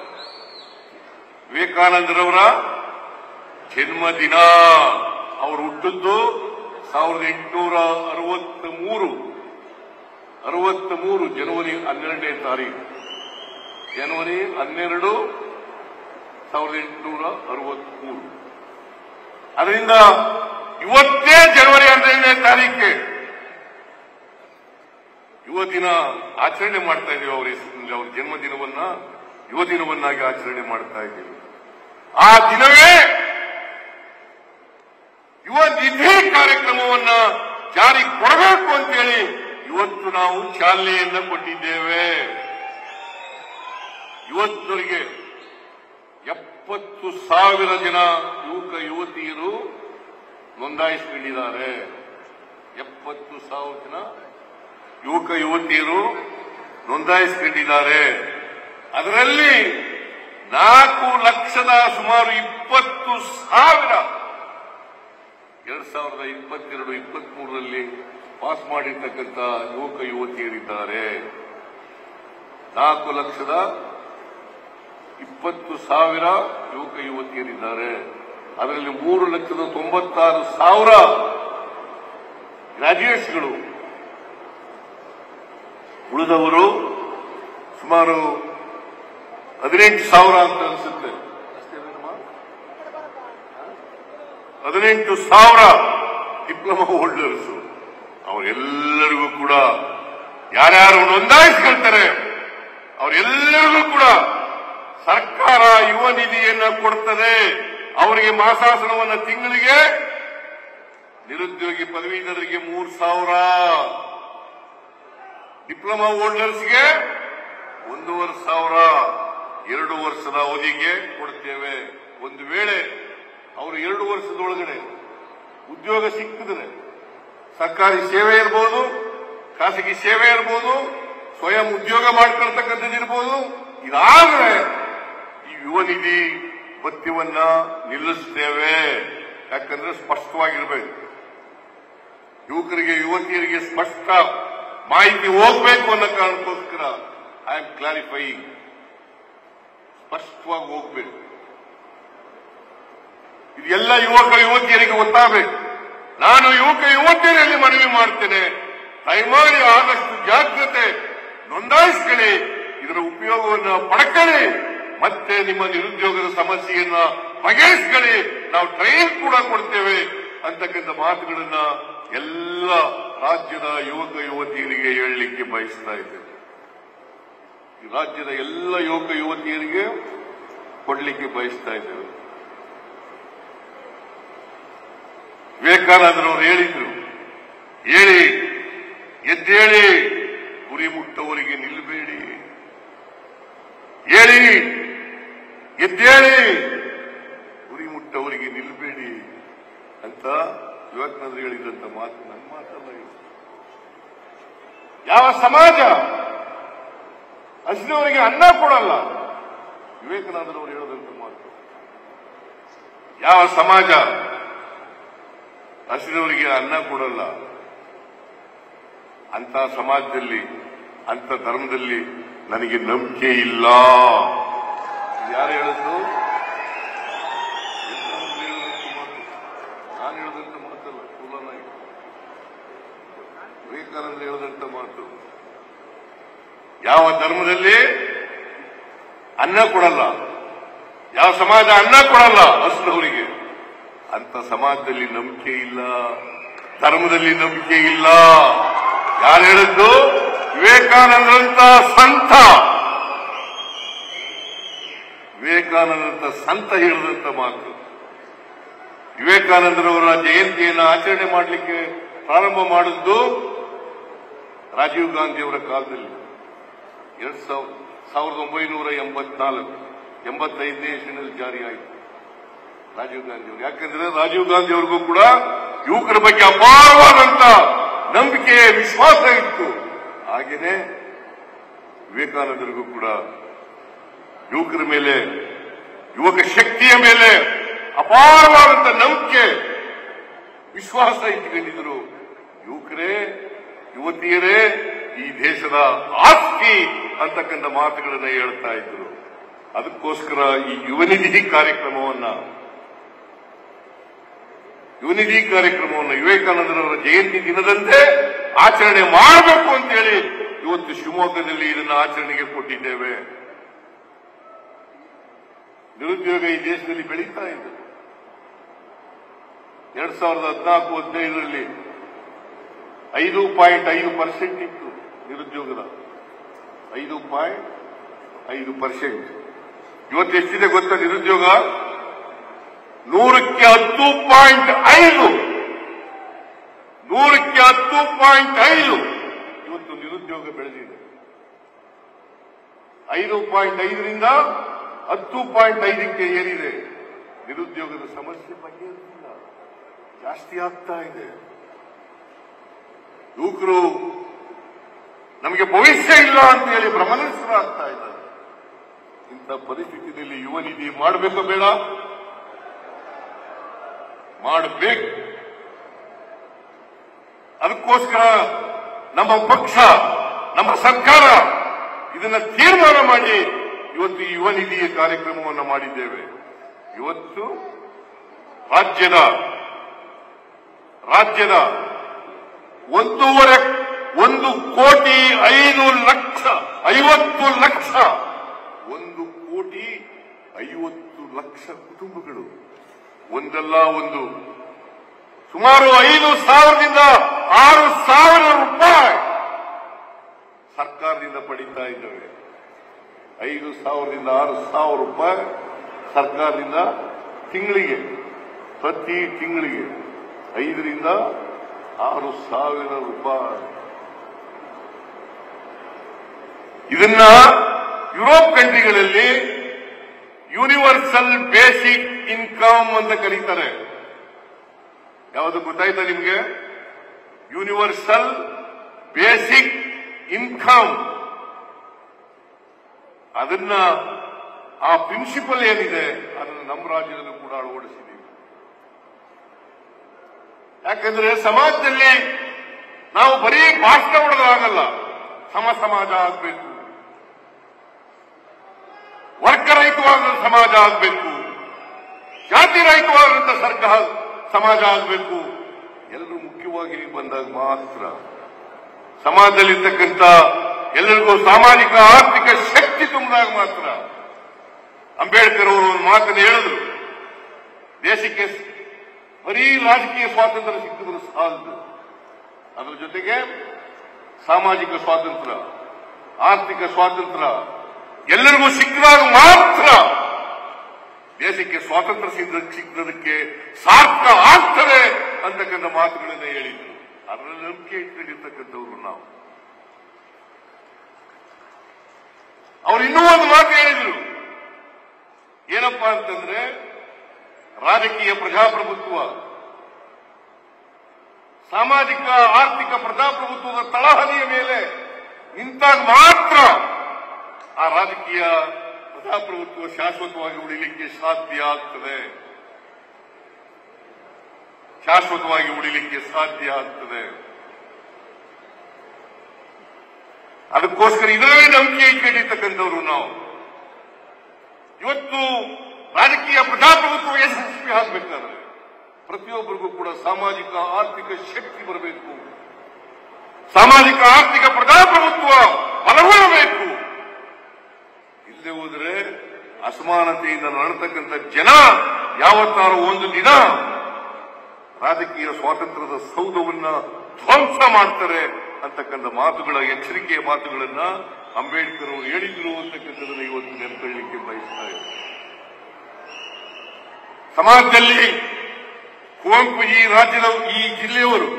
ವಿವೇಕಾನಂದರವರ ಜನ್ಮದಿನ. ಅವರು ಹುಟ್ಟಿದ್ದು ಸಾವಿರದ ಎಂಟುನೂರ ಅರವತ್ತ ಮೂರು ಅರವತ್ತ ಮೂರು ಜನವರಿ ಹನ್ನೆರಡನೇ ತಾರೀಕು ಜನವರಿ ಹನ್ನೆರಡು ಸಾವಿರದ ಎಂಟುನೂರ ಅರವತ್ಮೂರು. ಅದರಿಂದ ಇವತ್ತೇ ಜನವರಿ ಹನ್ನೆರಡನೇ ತಾರೀಕೆ ಯುವ ದಿನ ಆಚರಣೆ ಮಾಡ್ತಾ ಇದ್ದೀವಿ. ಅವರ ಹೆಸರಿನಲ್ಲಿ ಅವರ ಜನ್ಮದಿನವನ್ನ ಯುವ ದಿನವನ್ನಾಗಿ ಆಚರಣೆ ಮಾಡ್ತಾ ಇದ್ದೀವಿ. ಆ ದಿನವೇ ಯುವ ನಿಧಿ ಕಾರ್ಯಕ್ರಮವನ್ನ ಜಾರಿಗೆ ಕೊಡಬೇಕು ಅಂತೇಳಿ ಇವತ್ತು ನಾವು ಚಾಲನೆಯನ್ನ ಕೊಟ್ಟಿದ್ದೇವೆ. ಇವತ್ತವರೆಗೆ ಎಪ್ಪತ್ತು ಸಾವಿರ ಜನ ಯುವಕ ಯುವತಿಯರು ನೋಂದಾಯಿಸಿಕೊಂಡಿದ್ದಾರೆ. ಎಪ್ಪತ್ತು ಸಾವಿರ ಜನ ಯುವಕ ಯುವತಿಯರು ನೋಂದಾಯಿಸಿಕೊಂಡಿದ್ದಾರೆ. ಅದರಲ್ಲಿ ನಾಲ್ಕು ಲಕ್ಷದ ಸುಮಾರು ಇಪ್ಪತ್ತು ಸಾವಿರ ಎರಡ್ ಸಾವಿರದ ಇಪ್ಪತ್ತೆರಡು ಇಪ್ಪತ್ತ್ ಮೂರರಲ್ಲಿ ಪಾಸ್ ಮಾಡಿರ್ತಕ್ಕಂಥ ಯುವಕ ಯುವತಿಯರಿದ್ದಾರೆ. ನಾಲ್ಕು ಲಕ್ಷದ ಇಪ್ಪತ್ತು ಸಾವಿರ ಯುವಕ ಯುವತಿಯರಿದ್ದಾರೆ. ಅದರಲ್ಲಿ ಮೂರು ಲಕ್ಷದ ತೊಂಬತ್ತಾರು ಸಾವಿರ ಗ್ರಾಜ್ಯುಯೇಟ್ಸ್ಗಳು. ಉಳಿದವರು ಸುಮಾರು ಹದಿನೆಂಟು ಸಾವಿರ ಅಂತ ಅನಿಸುತ್ತೆ. ಹದಿನೆಂಟು ಸಾವಿರ ಡಿಪ್ಲೊಮಾ ಹೋಲ್ಡರ್ಸ್. ಅವರೆಲ್ಲರಿಗೂ ಕೂಡ ಯಾರ್ಯಾರು ನೋಂದಾಯಿಸಿಕೊಳ್ತಾರೆ ಅವರೆಲ್ಲರಿಗೂ ಕೂಡ ಸರ್ಕಾರ ಯುವ ನಿಧಿಯನ್ನ ಕೊಡ್ತದೆ. ಅವರಿಗೆ ಮಾಸಾಸನವನ್ನು ತಿಂಗಳಿಗೆ ನಿರುದ್ಯೋಗಿ ಪದವೀಧರರಿಗೆ ಮೂರು ಸಾವಿರ, ಡಿಪ್ಲೊಮಾ ಹೋಲ್ಡರ್ಸ್ಗೆ ಒಂದೂವರೆ ಸಾವಿರ ಎರಡು ವರ್ಷದ ಅವಧಿಗೆ ಕೊಡ್ತೇವೆ. ಒಂದು ವೇಳೆ ಅವರು ಎರಡು ವರ್ಷದೊಳಗಡೆ ಉದ್ಯೋಗ ಸಿಕ್ಕಿದ್ರೆ, ಸರ್ಕಾರಿ ಸೇವೆ ಇರ್ಬೋದು, ಖಾಸಗಿ ಸೇವೆ ಇರ್ಬೋದು, ಸ್ವಯಂ ಉದ್ಯೋಗ ಮಾಡ್ಕೊಳ್ತಕ್ಕಂಥದ್ದು ಇರ್ಬೋದು, ಇದಾದ್ರೆ ಈ ಯುವ ನಿಧಿ ಭತ್ಯವನ್ನ ನಿಲ್ಲಿಸ್ತೇವೆ. ಯಾಕಂದ್ರೆ ಸ್ಪಷ್ಟವಾಗಿರ್ಬೇಕು, ಯುವಕರಿಗೆ ಯುವತಿಯರಿಗೆ ಸ್ಪಷ್ಟ ಮಾಹಿತಿ ಹೋಗ್ಬೇಕು ಅನ್ನೋ ಕಾರಣಕ್ಕೋಸ್ಕರ ಐ ಆಮ್ ಕ್ಲಾರಿಫೈಯಿಂಗ್, ಸ್ಪಷ್ಟವಾಗಿ ಹೋಗ್ಬೇಕು. ಇದೆಲ್ಲ ಯುವಕ ಯುವತಿಯರಿಗೆ ಗೊತ್ತಾಗಬೇಕು. ನಾನು ಯುವಕ ಯುವತಿಯರಲ್ಲಿ ಮನವಿ ಮಾಡ್ತೇನೆ, ದಯಮಾಡಿ ಆದಷ್ಟು ಜಾಗ್ರತೆ ನೋಂದಾಯಿಸಿಕೊಳ್ಳಿ, ಇದರ ಉಪಯೋಗವನ್ನು ಪಡ್ಕೊಳ್ಳಿ, ಮತ್ತೆ ನಿಮ್ಮ ನಿರುದ್ಯೋಗದ ಸಮಸ್ಯೆಯನ್ನ ಬಗೆಹರಿಸಿಕೊಳ್ಳಿ. ನಾವು ಟ್ರೈನ್ ಕೂಡ ಕೊಡ್ತೇವೆ ಅಂತಕ್ಕಂಥ ಮಾತುಗಳನ್ನ ಎಲ್ಲ ರಾಜ್ಯದ ಯುವಕ ಯುವತಿಯರಿಗೆ ಹೇಳಲಿಕ್ಕೆ ಬಯಸ್ತಾ ಇದ್ದೇವೆ. ಈ ರಾಜ್ಯದ ಎಲ್ಲ ಯುವಕ ಯುವತಿಯರಿಗೆ ಕೊಡ್ಲಿಕ್ಕೆ ಬಯಸ್ತಾ ಇದ್ದೇವೆ. ವಿವೇಕಾನಂದರವರು ಹೇಳಿದ್ರು, ಹೇಳಿ ಎದ್ದೇಳಿ, ಗುರಿ ಮುಟ್ಟವರಿಗೆ ನಿಲ್ಲಬೇಡಿ, ಹೇಳಿ ಎದ್ದೇಳಿ, ಗುರಿ ಮುಟ್ಟವರಿಗೆ ನಿಲ್ಲಬೇಡಿ ಅಂತ ವಿವೇಕಾನಂದರು ಹೇಳಿದಂತ ಮಾತು ನನ್ನ ಮಾತಲ್ಲ. ಯಾವ ಸಮಾಜ ಹಸಿದವರಿಗೆ ಅನ್ನ ಕೊಡಲ್ಲ, ವಿವೇಕಾನಂದರವರು ಹೇಳದಂತ ಮಾತು. ಯಾವ ಸಮಾಜ ಹಸಿದವರಿಗೆ ಅನ್ನ ಕೊಡಲ್ಲ, ಅಂತ ಸಮಾಜದಲ್ಲಿ, ಅಂತ ಧರ್ಮದಲ್ಲಿ ನನಗೆ ನಂಬಿಕೆ ಇಲ್ಲ. ಯಾರು ಹೇಳಿದ್ರು? ನಾನು ಹೇಳದಂತ ಮಾತಲ್ಲ, ಕುಲನಾಯಿ ವಿವೇಕಾನಂದ ಹೇಳದಂತ ಮಾತು. ಯಾವ ಧರ್ಮದಲ್ಲಿ ಅನ್ನ ಕೊಡಲ್ಲ, ಯಾವ ಸಮಾಜ ಅನ್ನ ಕೊಡಲ್ಲ ಹಸಿದವರಿಗೆ, ಅಂತ ಸಮಾಜದಲ್ಲಿ ನಂಬಿಕೆ ಇಲ್ಲ, ಧರ್ಮದಲ್ಲಿ ನಂಬಿಕೆ ಇಲ್ಲ. ಯಾರು ಹೇಳಿದ್ದು? ವಿವೇಕಾನಂದರಂತ ಸಂತ, ವಿವೇಕಾನಂದರಂತ ಸಂತ ಹೇಳಿದಂತ ಮಾತು. ವಿವೇಕಾನಂದರವರ ಜಯಂತಿಯನ್ನು ಆಚರಣೆ ಮಾಡಲಿಕ್ಕೆ ಪ್ರಾರಂಭ ಮಾಡಿದ್ದು ರಾಜೀವ್ ಗಾಂಧಿಯವರ ಕಾಲದಲ್ಲಿ, ಎರಡ್ ಸಾವಿರದ ಸಾವಿರದ ಒಂಬೈನೂರ ಎಂಬತ್ನಾಲ್ಕು ಎಂಬತ್ತೈದನೇ ಇಸ್ವಿನಲ್ಲಿ ಜಾರಿಯಾಯಿತು ರಾಜೀವ್ ಗಾಂಧಿ ಅವರು. ಯಾಕಂದ್ರೆ ರಾಜೀವ್ ಗಾಂಧಿ ಅವ್ರಿಗೂ ಕೂಡ ಯುವಕರ ಬಗ್ಗೆ ಅಪಾರವಾದಂತ ನಂಬಿಕೆ, ವಿಶ್ವಾಸ ಇತ್ತು. ಹಾಗೇನೆ ವಿವೇಕಾನಂದರಿಗೂ ಕೂಡ ಯುವಕರ ಮೇಲೆ, ಯುವಕ ಶಕ್ತಿಯ ಮೇಲೆ ಅಪಾರವಾದಂತ ನಂಬಿಕೆ, ವಿಶ್ವಾಸ ಇಟ್ಟುಕೊಂಡಿದ್ರು. ಯುವಕರೇ, ಯುವತಿಯರೇ ಈ ದೇಶದ ಆಸ್ತಿ ಅಂತಕ್ಕಂಥ ಮಾತುಗಳನ್ನ ಹೇಳ್ತಾ ಇದ್ರು. ಅದಕ್ಕೋಸ್ಕರ ಈ ಯುವ ನಿಧಿ ಕಾರ್ಯಕ್ರಮವನ್ನ ಯುವ ನಿಧಿ ಕಾರ್ಯಕ್ರಮವನ್ನು ವಿವೇಕಾನಂದರವರ ಜಯಂತಿ ದಿನದಂತೆ ಆಚರಣೆ ಮಾಡಬೇಕು ಅಂತೇಳಿ ಇವತ್ತು ಶಿವಮೊಗ್ಗದಲ್ಲಿ ಇದನ್ನು ಆಚರಣೆಗೆ ಕೊಟ್ಟಿದ್ದೇವೆ. ನಿರುದ್ಯೋಗ ಈ ದೇಶದಲ್ಲಿ ಬೆಳೀತಾ ಇದೆ. ಎರಡ್ ಸಾವಿರದ ಹದಿನಾಲ್ಕು ಹದಿನೈದರಲ್ಲಿ ಐದು ಪಾಯಿಂಟ್ ಐದು ಪರ್ಸೆಂಟ್ ಇತ್ತು ನಿರುದ್ಯೋಗದ, ಐದು ಪಾಯಿಂಟ್ ಐದು ಪರ್ಸೆಂಟ್. ಇವತ್ತು ಎಷ್ಟಿದೆ ಗೊತ್ತಾ ನಿರುದ್ಯೋಗ? ನೂರಕ್ಕೆ ಹತ್ತು ಪಾಯಿಂಟ್ ಐದು ನೂರಕ್ಕೆ ಹತ್ತು ಪಾಯಿಂಟ್ ಐದು ಇವತ್ತು ನಿರುದ್ಯೋಗ ಬೆಳೆದಿದೆ. ಐದು ಪಾಯಿಂಟ್ ಐದರಿಂದ ಹತ್ತು ಪಾಯಿಂಟ್ ಐದಕ್ಕೆ ಏರಿದೆ. ನಿರುದ್ಯೋಗದ ಸಮಸ್ಯೆ ಬಗೆಹರಿಸಿಲ್ಲ, ಜಾಸ್ತಿ ಆಗ್ತಾ ಇದೆ. ಯುವಕರು ನಮಗೆ ಭವಿಷ್ಯ ಇಲ್ಲ ಅಂತ ಹೇಳಿ ಭ್ರಮನಿಷ್ಠರಾಗ್ತಾ ಇದ್ದಾರೆ. ಇಂಥ ಪರಿಸ್ಥಿತಿಯಲ್ಲಿ ಯುವ ನಿಧಿ ಮಾಡಬೇಕೋ ಬೇಡ? ಮಾಡಬೇಕು. ಅದಕ್ಕೋಸ್ಕರ ನಮ್ಮ ಪಕ್ಷ, ನಮ್ಮ ಸರ್ಕಾರ ಇದನ್ನ ತೀರ್ಮಾನ ಮಾಡಿ ಇವತ್ತು ಈ ಯುವ ನಿಧಿಯ ಕಾರ್ಯಕ್ರಮವನ್ನು ಮಾಡಿದ್ದೇವೆ. ಇವತ್ತು ರಾಜ್ಯದ ರಾಜ್ಯದ ಒಂದೂವರೆ ಒಂದು ಕೋಟಿ ಐದು ಲಕ್ಷ ಐವತ್ತು ಲಕ್ಷ ಒಂದು ಕೋಟಿ ಐವತ್ತು ಲಕ್ಷ ಕುಟುಂಬಗಳು ಒಂದಲ್ಲ ಒಂದು ಸುಮಾರು ಐದು ಸಾವಿರದಿಂದ ಆರು ಸಾವಿರ ರೂಪಾಯಿ ಸರ್ಕಾರದಿಂದ ಪಡೀತಾ ಇದ್ದೇವೆ. ಐದು ಸಾವಿರದಿಂದ ಆರು ಸಾವಿರ ರೂಪಾಯಿ ಸರ್ಕಾರದಿಂದ ತಿಂಗಳಿಗೆ, ಪ್ರತಿ ತಿಂಗಳಿಗೆ ಐದರಿಂದ ಆರು ಸಾವಿರ ರೂಪಾಯಿ. ಇದನ್ನ ಯುರೋಪ್ ಕಂಟ್ರಿಗಳಲ್ಲಿ ಯೂನಿವರ್ಸಲ್ ಬೇಸಿಕ್ ಇನ್ಕಮ್ ಅಂತ ಕರೀತಾರೆ. ಯಾವುದು ಗೊತ್ತಾಯ್ತಾ ನಿಮ್ಗೆ? Universal basic income. ಅದನ್ನ ಆ ಪ್ರಿನ್ಸಿಪಲ್ ಏನಿದೆ ಅದನ್ನು ನಮ್ಮ ರಾಜ್ಯದಲ್ಲೂ ಕೂಡ ಅಳವಡಿಸಿದ್ದೀವಿ. ಯಾಕಂದ್ರೆ ಸಮಾಜದಲ್ಲಿ ನಾವು ಬರೀ ಭಾಷಣ ಹೊಡೆದಾಗಲ್ಲ, ಸಮ ಸಮಾಜ ಆಗಬೇಕು, ವರ್ಗರಹಿತವಾದ ಸಮಾಜ ಆಗಬೇಕು, ಜಾತಿ ರಹಿತವಾದಂತಹ ಸರ್ಕಾರ ಸಮಾಜ ಆಗಬೇಕು. ಎಲ್ಲರೂ ಮುಖ್ಯವಾಗಿ ಬಂದಾಗ ಮಾತ್ರ ಸಮಾಜದಲ್ಲಿರ್ತಕ್ಕಂಥ ಎಲ್ಲರಿಗೂ ಸಾಮಾಜಿಕ ಆರ್ಥಿಕ ಶಕ್ತಿ ತುಂಬಿದಾಗ ಮಾತ್ರ. ಅಂಬೇಡ್ಕರ್ ಅವರು ಒಂದು ಮಾತನ್ನು ಹೇಳಿದ್ರು, ದೇಶಕ್ಕೆ ಬರೀ ರಾಜಕೀಯ ಸ್ವಾತಂತ್ರ್ಯ ಸಿಕ್ಕಿದ್ರು ಸಾಲದು, ಅದರ ಜೊತೆಗೆ ಸಾಮಾಜಿಕ ಸ್ವಾತಂತ್ರ್ಯ, ಆರ್ಥಿಕ ಸ್ವಾತಂತ್ರ್ಯ ಎಲ್ಲರಿಗೂ ಸಿಕ್ಕಿದಾಗ ಮಾತ್ರ ದೇಶಕ್ಕೆ ಸ್ವಾತಂತ್ರ್ಯ ಸಿಕ್ಕದಕ್ಕೆ ಸಾರ್ಥಕ ಆಗ್ತದೆ ಅಂತಕ್ಕಂಥ ಮಾತುಗಳನ್ನ ಹೇಳಿದ್ರು. ಅದರಲ್ಲಿ ನಂಬಿಕೆ ಇಟ್ಕೊಂಡಿರ್ತಕ್ಕಂಥವ್ರು ನಾವು. ಅವ್ರು ಇನ್ನೂ ಒಂದು ಮಾತು ಹೇಳಿದ್ರು, ಏನಪ್ಪಾ ಅಂತಂದ್ರೆ ರಾಜಕೀಯ ಪ್ರಜಾಪ್ರಭುತ್ವ, ಸಾಮಾಜಿಕ ಆರ್ಥಿಕ ಪ್ರಜಾಪ್ರಭುತ್ವದ ತಳಹದಿಯ ಮೇಲೆ ನಿಂತಾಗ ಮಾತ್ರ ಆ ರಾಜಕೀಯ ಪ್ರಜಾಪ್ರಭುತ್ವ ಶಾಶ್ವತವಾಗಿ ಉಳಿಲಿಕ್ಕೆ ಸಾಧ್ಯ ಆಗ್ತದೆ, ಶಾಶ್ವತವಾಗಿ ಉಳಿಲಿಕ್ಕೆ ಸಾಧ್ಯ ಆಗ್ತದೆ. ಅದಕ್ಕೋಸ್ಕರ ಇದರಲ್ಲಿ ನಂಬಿಕೆ ಇಟ್ಕೊಂಡಿರ್ತಕ್ಕಂಥವ್ರು ನಾವು. ಇವತ್ತು ರಾಜಕೀಯ ಪ್ರಜಾಪ್ರಭುತ್ವ ಯಶಸ್ವಿ ಆಗಬೇಕಾದ್ರೆ ಪ್ರತಿಯೊಬ್ಬರಿಗೂ ಕೂಡ ಸಾಮಾಜಿಕ ಆರ್ಥಿಕ ಶಕ್ತಿ ಬರಬೇಕು, ಸಾಮಾಜಿಕ ಆರ್ಥಿಕ ಪ್ರಜಾಪ್ರಭುತ್ವ ಬಲಗೊಳ್ಳಬೇಕು. ಇಲ್ಲದೆ ಹೋದರೆ ಅಸಮಾನತೆಯಿಂದ ನಡತಕ್ಕಂಥ ಜನ ಯಾವತ್ತಾರು ಒಂದು ದಿನ ರಾಜಕೀಯ ಸ್ವಾತಂತ್ರ್ಯದ ಸೌಧವನ್ನ ಧ್ವಂಸ ಮಾಡ್ತಾರೆ ಅಂತಕ್ಕಂಥ ಮಾತುಗಳ ಎಚ್ಚರಿಕೆಯ ಮಾತುಗಳನ್ನ ಅಂಬೇಡ್ಕರ್ ಅವರು ಹೇಳಿದ್ರು ಅಂತಕ್ಕಂಥದ್ದನ್ನು ಇವತ್ತು ನೆನಪಿಕೊಳ್ಳಲಿಕ್ಕೆ ಬಯಸ್ತಾ ಇದ್ದಾರೆ. ಸಮಾಜದಲ್ಲಿ ಕುವೆಂಪು ಈ ರಾಜ್ಯದ ಈ ಜಿಲ್ಲೆಯವರು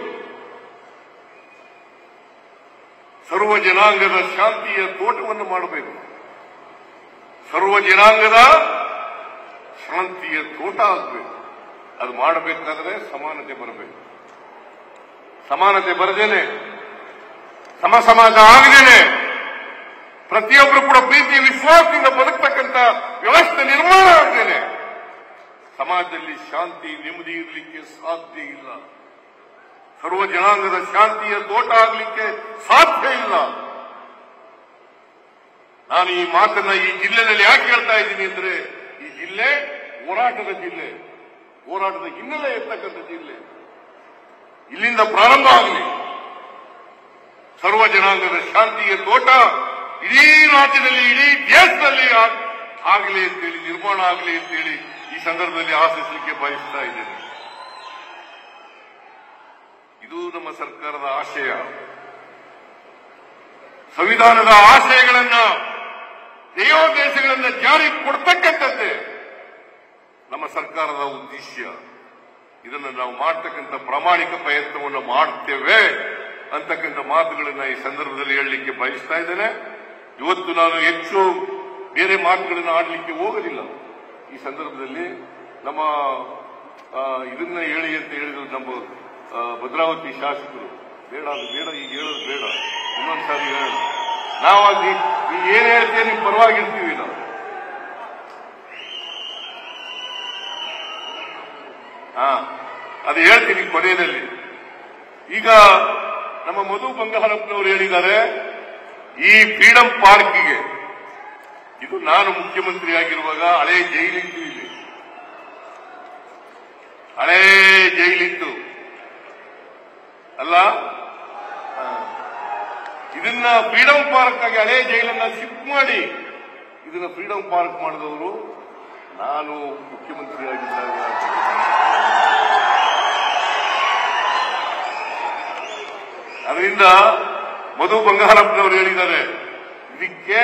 ಸರ್ವ ಜನಾಂಗದ ಶಾಂತಿಯ ತೋಟವನ್ನು ಮಾಡಬೇಕು. ಸರ್ವ ಜನಾಂಗದ ಶಾಂತಿಯ ತೋಟ ಆಗಬೇಕು. ಅದು ಮಾಡಬೇಕಾದ್ರೆ ಸಮಾನತೆ ಬರಬೇಕು. ಸಮಾನತೆ ಬರದೇನೆ, ಸಮ ಸಮಾಜ ಆಗದೇನೆ, ಪ್ರತಿಯೊಬ್ಬರು ಕೂಡ ಪ್ರೀತಿ ವಿಶ್ವಾಸದಿಂದ ಬದುಕತಕ್ಕಂಥ ವ್ಯವಸ್ಥೆ ನಿರ್ಮಾಣ ಆಗದೇನೆ ಸಮಾಜದಲ್ಲಿ ಶಾಂತಿ ನೆಮ್ಮದಿ ಇರಲಿಕ್ಕೆ ಸಾಧ್ಯ ಇಲ್ಲ. ಸರ್ವ ಜನಾಂಗದ ಶಾಂತಿಯ ತೋಟ ಆಗಲಿಕ್ಕೆ ಸಾಧ್ಯ ಇಲ್ಲ. ನಾನು ಈ ಮಾತನ್ನ ಈ ಜಿಲ್ಲೆಯಲ್ಲಿ ಯಾಕೆ ಹೇಳ್ತಾ ಇದ್ದೀನಿ ಅಂದ್ರೆ, ಈ ಜಿಲ್ಲೆ ಹೋರಾಟದ ಜಿಲ್ಲೆ, ಹೋರಾಟದ ಹಿನ್ನೆಲೆ ಇರ್ತಕ್ಕಂಥ ಜಿಲ್ಲೆ. ಇಲ್ಲಿಂದ ಪ್ರಾರಂಭ ಆಗಲಿ. ಸರ್ವ ಜನಾಂಗದ ಶಾಂತಿಯ ತೋಟ ಇಡೀ ರಾಜ್ಯದಲ್ಲಿ, ಇಡೀ ದೇಶದಲ್ಲಿ ಆಗಲಿ ಅಂತೇಳಿ, ನಿರ್ಮಾಣ ಆಗಲಿ ಅಂತೇಳಿ ಈ ಸಂದರ್ಭದಲ್ಲಿ ಆಶಿಸಲಿಕ್ಕೆ ಬಯಸ್ತಾ ಇದ್ದೇನೆ. ಇದು ನಮ್ಮ ಸರ್ಕಾರದ ಆಶಯ. ಸಂವಿಧಾನದ ಆಶಯಗಳನ್ನ, ಧ್ಯೇಯೋದ್ದೇಶಗಳನ್ನ ಜಾರಿ ಕೊಡ್ತಕ್ಕಂಥದ್ದೇ ನಮ್ಮ ಸರ್ಕಾರದ ಉದ್ದೇಶ. ಇದನ್ನು ನಾವು ಮಾಡ್ತಕ್ಕಂಥ ಪ್ರಾಮಾಣಿಕ ಪ್ರಯತ್ನವನ್ನು ಮಾಡ್ತೇವೆ ಅಂತಕ್ಕಂಥ ಮಾತುಗಳನ್ನ ಈ ಸಂದರ್ಭದಲ್ಲಿ ಹೇಳಲಿಕ್ಕೆ ಬಯಸ್ತಾ ಇದ್ದೇನೆ. ಇವತ್ತು ನಾನು ಹೆಚ್ಚು ಬೇರೆ ಮಾತುಗಳನ್ನು ಆಡಲಿಕ್ಕೆ ಹೋಗಲಿಲ್ಲ. ಈ ಸಂದರ್ಭದಲ್ಲಿ ನಮ್ಮ ಇದನ್ನ ಹೇಳಿ ಅಂತ ಹೇಳಿದ್ರು ನಮ್ಮ ಭದ್ರಾವತಿ ಶಾಸಕರು. ಬೇಡ, ಅದು ಬೇಡ, ಈಗ ಹೇಳೋದು ಬೇಡ, ಇನ್ನೊಂದ್ಸಾರಿ ಹೇಳೋದು. ನಾವಾಗಿ ಈಗ ಏನ್ ಹೇಳ್ತೇವೆ ನಿಮ್ ಪರವಾಗಿರ್ತೀವಿ ನಾವು. ಹಾ, ಅದು ಹೇಳ್ತೀನಿ ಕೊನೆಯಲ್ಲಿ. ಈಗ ನಮ್ಮ ಮಧು ಬಂಗಾರಪ್ಪನವರು ಹೇಳಿದ್ದಾರೆ, ಈ ಫ್ರೀಡಂ ಪಾರ್ಕಿಗೆ, ಇದು ನಾನು ಮುಖ್ಯಮಂತ್ರಿ ಆಗಿರುವಾಗ ಹಳೆ ಜೈಲಿತ್ತು, ಇಲ್ಲಿ ಹಳೆ ಜೈಲಿತ್ತು ಅಲ್ಲ, ಇದನ್ನ ಫ್ರೀಡಂ ಪಾರ್ಕ್ ಆಗಿ ಹಳೆ ಜೈಲನ್ನ ಶಿಫ್ಟ್ ಮಾಡಿ ಇದನ್ನ ಫ್ರೀಡಂ ಪಾರ್ಕ್ ಮಾಡಿದವರು ನಾನು ಮುಖ್ಯಮಂತ್ರಿ ಆಗಿದ್ದಾಗ. ಅದರಿಂದ ಮಧು ಬಂಗಾರಪ್ಪನವರು ಹೇಳಿದ್ದಾರೆ, ಇದಕ್ಕೆ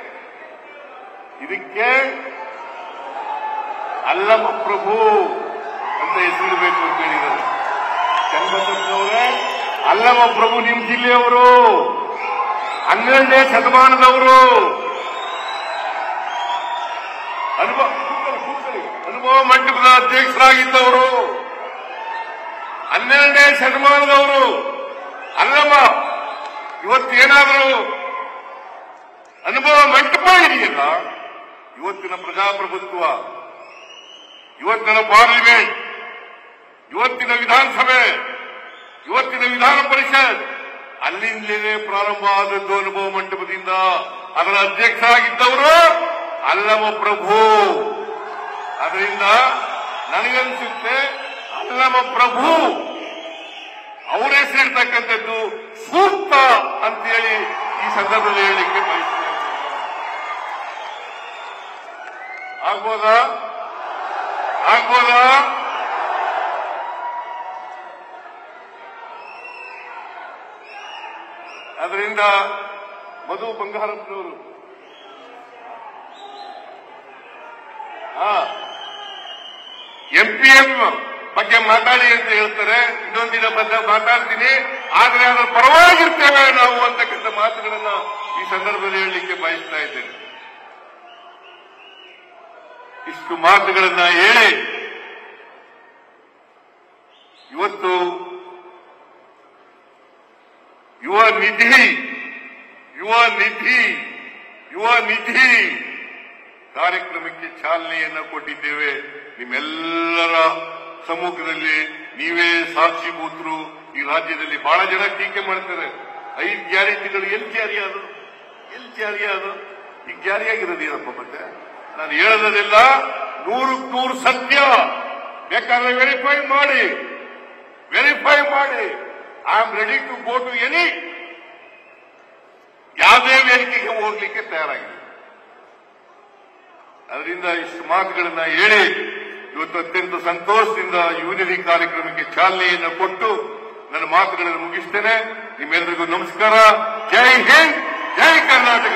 ಇದಕ್ಕೆ ಅಲ್ಲಮ ಪ್ರಭು ಅಂತ ಹೆಸರಿಡಬೇಕು ಅಂತ ಹೇಳಿದ್ದಾರೆ. ಚನ್ನಬಸಪ್ಪನವರೇ, ಅಲ್ಲಮ ಪ್ರಭು ನಿಮ್ ಜಿಲ್ಲೆಯವರು, ಹನ್ನೆರಡನೇ ಶತಮಾನದವರು, ಅನುಭವ ಅನುಭವ ಮಂಟಪದ ಅಧ್ಯಕ್ಷರಾಗಿದ್ದವರು, ಹನ್ನೆರಡನೇ ಶತಮಾನದವರು. ಅಲ್ಲಮ್ಮ ಇವತ್ತೇನಾದರೂ ಅನುಭವ ಮಂಟಪ ಇದೆಯಲ್ಲ, ಇವತ್ತಿನ ಪ್ರಜಾಪ್ರಭುತ್ವ, ಇವತ್ತಿನ ಪಾರ್ಲಿಮೆಂಟ್, ಇವತ್ತಿನ ವಿಧಾನಸಭೆ, ಇವತ್ತಿನ ವಿಧಾನ ಪರಿಷತ್ ಅಲ್ಲಿಂದಲೇ ಪ್ರಾರಂಭ ಆದದ್ದು ಅನುಭವ ಮಂಟಪದಿಂದ. ಅದರ ಅಧ್ಯಕ್ಷರಾಗಿದ್ದವರು ಅಲ್ಲಮ ಪ್ರಭು. ಅದರಿಂದ ನನಗನ್ಸುತ್ತೆ ಅಲ್ಲಮ ಪ್ರಭು ಅವರ ಹೆಸರಿರ್ತಕ್ಕಂಥದ್ದು ಸೂಕ್ತ ಅಂತೇಳಿ ಈ ಸಂದರ್ಭದಲ್ಲಿ ಹೇಳಲಿಕ್ಕೆ ಬಯಸ್ತೇನೆ. ಆಗ್ಬೋದಾ ಆಗ್ಬೋದಾ ಅದರಿಂದ ಮಧು ಬಂಗಾರಪ್ಪನವರು ಎಂಪಿಎಂ ಬಗ್ಗೆ ಮಾತಾಡಿ ಅಂತ ಹೇಳ್ತಾರೆ. ಇನ್ನೊಂದಿನ ಬಗ್ಗೆ ಮಾತಾಡ್ತೀನಿ, ಆದ್ರೆ ಅದರ ಪರವಾಗಿರ್ತೇವೆ ನಾವು ಅಂತಕ್ಕಂಥ ಮಾತುಗಳನ್ನ ಈ ಸಂದರ್ಭದಲ್ಲಿ ಹೇಳಲಿಕ್ಕೆ ಬಯಸ್ತಾ ಇದ್ದೇನೆ. ಇಷ್ಟು ಮಾತುಗಳನ್ನ ಹೇಳಿ ಇವತ್ತು ಯುವ ನಿಧಿ ಯುವ ನಿಧಿ ಯುವ ನಿಧಿ ಕಾರ್ಯಕ್ರಮಕ್ಕೆ ಚಾಲನೆಯನ್ನ ಕೊಟ್ಟಿದ್ದೇವೆ. ನಿಮ್ಮೆಲ್ಲರ ಸಮ್ಮುಖದಲ್ಲಿ ನೀವೇ ಸಾಕ್ಷಿಭೂತರು. ಈ ರಾಜ್ಯದಲ್ಲಿ ಬಹಳ ಜನ ಟೀಕೆ ಮಾಡ್ತಾರೆ, ಐದು ಗ್ಯಾರಂಟಿಗಳು ಎಲ್ಲಿ ಜಾರಿಯಾದ ಎಲ್ಲಿ ಜಾರಿಯಾದ ಈಗ ಜಾರಿಯಾಗಿರೋದು ಏನಪ್ಪ? ಮತ್ತೆ ನಾನು ಹೇಳೋದೆಲ್ಲ ನೂರಕ್ಕೆ ನೂರು ಸತ್ಯ. ಬೇಕಾದ್ರೆ ವೆರಿಫೈ ಮಾಡಿ ವೆರಿಫೈ ಮಾಡಿ I am ready to go to any ಯಾವುದೇ ವೇದಿಕೆಗೆ ಹೋಗ್ಲಿಕ್ಕೆ ತಯಾರಾಗಿದೆ. ಅದರಿಂದ ಇಷ್ಟು ಮಾತುಗಳನ್ನ ಹೇಳಿ ಇವತ್ತು ಅತ್ಯಂತ ಸಂತೋಷದಿಂದ ಯುವನಿಧಿ ಕಾರ್ಯಕ್ರಮಕ್ಕೆ ಚಾಲನೆಯನ್ನು ಕೊಟ್ಟು ನನ್ನ ಮಾತುಗಳನ್ನು ಮುಗಿಸ್ತೇನೆ. ನಿಮ್ಮೆಲ್ಲರಿಗೂ ನಮಸ್ಕಾರ. ಜೈ ಹಿಂದ್, ಜೈ ಕರ್ನಾಟಕ.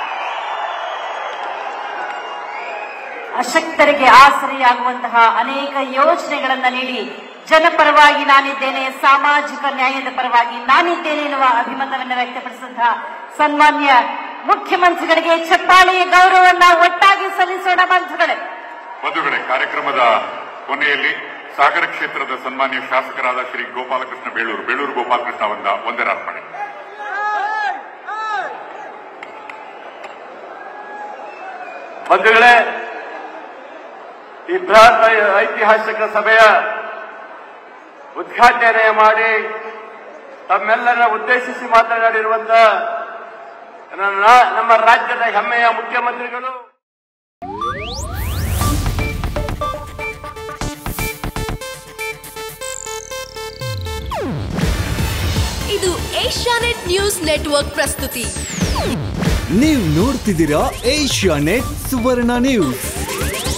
ಅಶಕ್ತರಿಗೆ ಆಸರೆಯಾಗುವಂತಹ ಅನೇಕ ಯೋಜನೆಗಳನ್ನ ನೀಡಿ ಜನಪರವಾಗಿ ನಾನಿದ್ದೇನೆ, ಸಾಮಾಜಿಕ ನ್ಯಾಯದ ಪರವಾಗಿ ನಾನಿದ್ದೇನೆ ಎನ್ನುವ ಅಭಿಮತವನ್ನು ವ್ಯಕ್ತಪಡಿಸಿದಂತಹ ಸನ್ಮಾನ್ಯ ಮುಖ್ಯಮಂತ್ರಿಗಳಿಗೆ ಚಪ್ಪಾಳೆಯ ಗೌರವವನ್ನು ಒಟ್ಟಾಗಿ ಸಲ್ಲಿಸೋಣ. ಬಂಧುಗಳೇ ಬಂಧುಗಳೇ, ಕಾರ್ಯಕ್ರಮದ ಕೊನೆಯಲ್ಲಿ ಸಾಗರ ಕ್ಷೇತ್ರದ ಸನ್ಮಾನ್ಯ ಶಾಸಕರಾದ ಶ್ರೀ ಗೋಪಾಲಕೃಷ್ಣ ಬೇಳೂರು ಬೇಳೂರು ಗೋಪಾಲಕೃಷ್ಣ ಅವರ ವಂದನಾರ್ಪಣೆ. ಬಂಧುಗಳೇ, ಈ ಬೃಹತ್ ಐತಿಹಾಸಿಕ ಸಭೆಯ ಉದ್ಘಾಟನೆ ಮಾಡಿ ತಮ್ಮೆಲ್ಲರ ಉದ್ದೇಶಿಸಿ ಮಾತನಾಡಿರುವಂತಹ ನಮ್ಮ ರಾಜ್ಯದ ಹೆಮ್ಮೆಯ ಮುಖ್ಯಮಂತ್ರಿಗಳು. ಇದು ಏಷ್ಯಾನೆಟ್ ನ್ಯೂಸ್ ನೆಟ್ವರ್ಕ್ ಪ್ರಸ್ತುತಿ. ನೀವು ನೋಡ್ತಿದ್ದೀರಾ ಏಷ್ಯಾನೆಟ್ ಸುವರ್ಣ ನ್ಯೂಸ್.